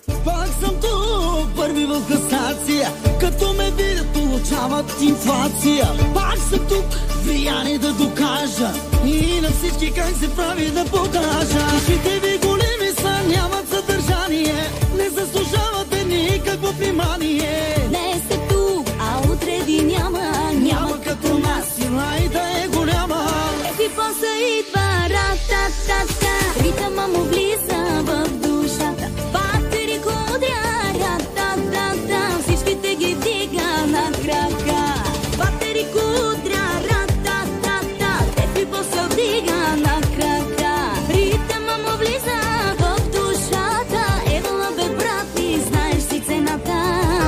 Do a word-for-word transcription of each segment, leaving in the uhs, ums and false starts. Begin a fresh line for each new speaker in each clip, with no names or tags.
Пак съм тук, първи в касация. Като ме видят, получават инфлация. Пак съм тук, влияние да докажа. И на всички как се прави да покажа. Ушите ви големи са, нямат съдържание. Не заслужавате никакво внимание.
Днес сте тук, а утре ви няма.
Няма като нас, сила и да е голяма.
Ети поса идва, ра-та-та-та. Ритъма му влиза в душата. Батери ходя, ра-та-та-та. Всичките ги вдига на крака. Батери кудря, ра-та-та-та. Ети поса вдига на крака. Ритъма му влиза в душата. Евала бе, брат, ти знаеш си цената.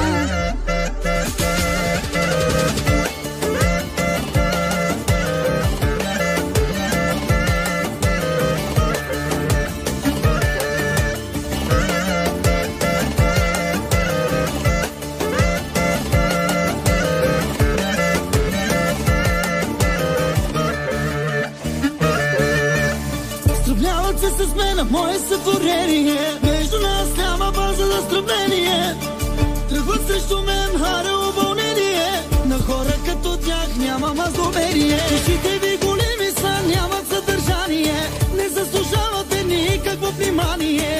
Сравняват се с мен, мое сътворение. Между нас няма база за сравнение. Тръгват срещу мен, харе уволнение. На хора като тях нямам аз доверие. Ушите ви големи са, нямат съдържание. Не заслужавате никакво внимание.